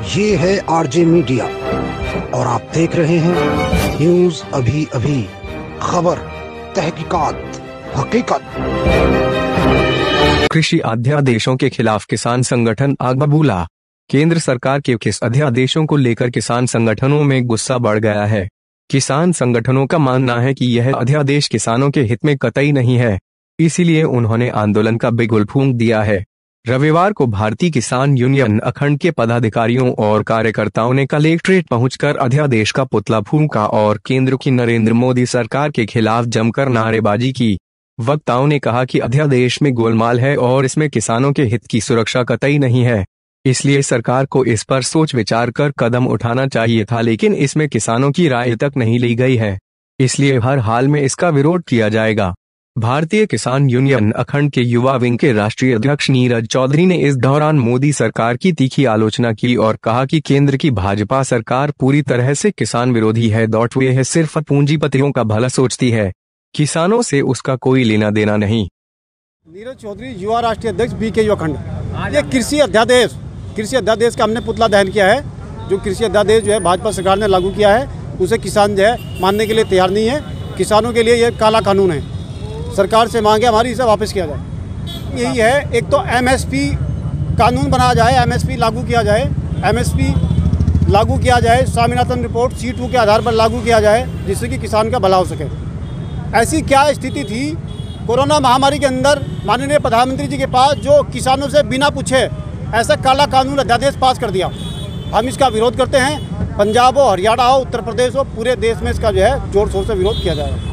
ये है RJ media और आप देख रहे हैं न्यूज अभी अभी, खबर, तहकीकात, हकीकत। कृषि अध्यादेशों के खिलाफ किसान संगठन आग बबूला। केंद्र सरकार के किस अध्यादेशों को लेकर किसान संगठनों में गुस्सा बढ़ गया है। किसान संगठनों का मानना है कि यह अध्यादेश किसानों के हित में कतई नहीं है, इसीलिए उन्होंने आंदोलन का बिगुल फूंक दिया है। रविवार को भारतीय किसान यूनियन अखंड के पदाधिकारियों और कार्यकर्ताओं ने कलेक्ट्रेट पहुंचकर अध्यादेश का पुतला फूंका और केंद्र की नरेंद्र मोदी सरकार के खिलाफ जमकर नारेबाजी की। वक्ताओं ने कहा कि अध्यादेश में गोलमाल है और इसमें किसानों के हित की सुरक्षा कतई नहीं है, इसलिए सरकार को इस पर सोच विचार कर कदम उठाना चाहिए था, लेकिन इसमें किसानों की राय तक नहीं ली गई है, इसलिए हर हाल में इसका विरोध किया जाएगा। भारतीय किसान यूनियन अखंड के युवा विंग के राष्ट्रीय अध्यक्ष नीरज चौधरी ने इस दौरान मोदी सरकार की तीखी आलोचना की और कहा कि केंद्र की भाजपा सरकार पूरी तरह से किसान विरोधी है। वह सिर्फ पूंजीपतियों का भला सोचती है, किसानों से उसका कोई लेना देना नहीं। नीरज चौधरी, युवा राष्ट्रीय अध्यक्ष बीकेयू अखंड। ये कृषि अध्यादेश का हमने पुतला दहन किया है। जो कृषि अध्यादेश जो है भाजपा सरकार ने लागू किया है, उसे किसान जो है मानने के लिए तैयार नहीं है। किसानों के लिए ये काला कानून है। सरकार से मांगे हमारी इसे वापस किया जाए। यही है, एक तो एमएसपी कानून बनाया जाए, एमएसपी लागू किया जाए, स्वामीनाथन रिपोर्ट C2 के आधार पर लागू किया जाए, जिससे कि किसान का भला हो सके। ऐसी क्या स्थिति थी कोरोना महामारी के अंदर माननीय प्रधानमंत्री जी के पास, जो किसानों से बिना पूछे ऐसा काला कानून अध्यादेश पास कर दिया। हम इसका विरोध करते हैं। पंजाब हो, हरियाणा हो, उत्तर प्रदेश हो, पूरे देश में इसका जो है जोर शोर से विरोध किया जाएगा।